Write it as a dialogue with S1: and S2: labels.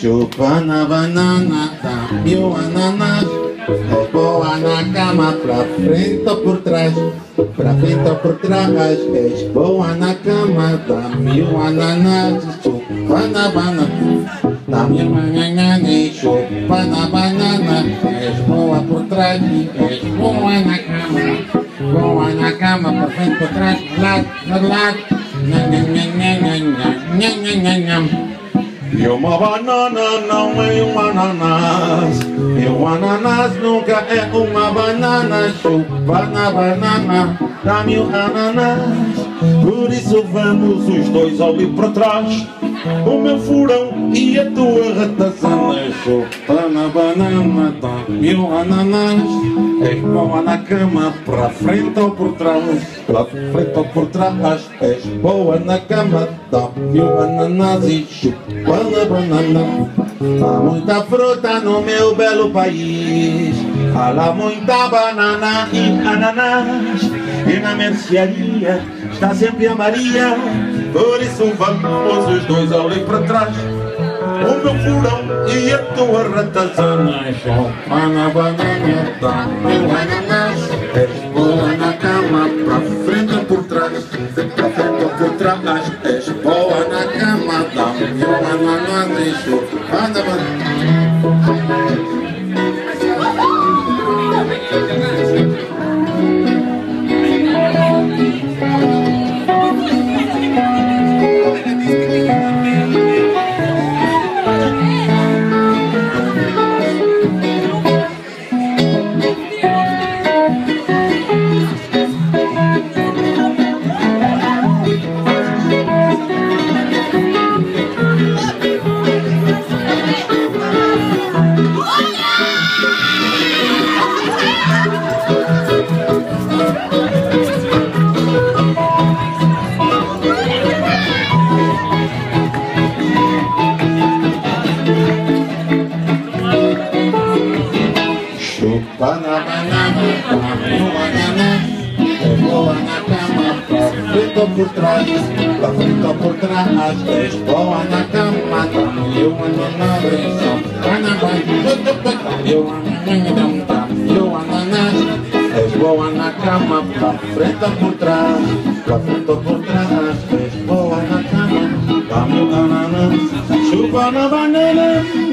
S1: chupa na banana, dá-me o ananás. É boa na cama, pra frente ou por trás, pra frente ou por trás. És boa na cama, dá-me o ananás. Chupa na banana, dá-me o ananás. Chupa na banana, és boa por trás, és boa na cama. Boa na cama, pra frente, por trás, lado, lado. E uma banana não é um ananás, e um ananás nunca é uma banana. Chupa na banana, dá-me o ananás. Por isso vamos os dois ali para trás, o meu furão e a tua ratazana. Chupa na banana, dá-me o ananás. És boa na cama, para frente ou por trás, para frente ou por trás. És boa na cama, dá-me o ananás e chupa na banana. Há muita fruta no meu belo país, há lá muita banana e ananás. E na mercearia está sempre a Maria, por isso vamos os dois ali para trás, o meu furão e a tua ratazana. Chupa na banana, dá-me o ananás. És boa na cama, para frente ou por trás, para frente ou por trás. És boa na cama, dá-me o ananás. E chupa na banana. Chupa na banana, dá-me o ananás. És boa na cama, pra frente ou por trás, pra frente ou por trás. És boa na cama, dá-me o ananás. Chupa na banana, dá-me o ananás, dá-me o ananás. És boa na cama, pra frente ou por trás, pra frente ou por trás. És boa na cama, dá-me o ananás. Chupa na banana.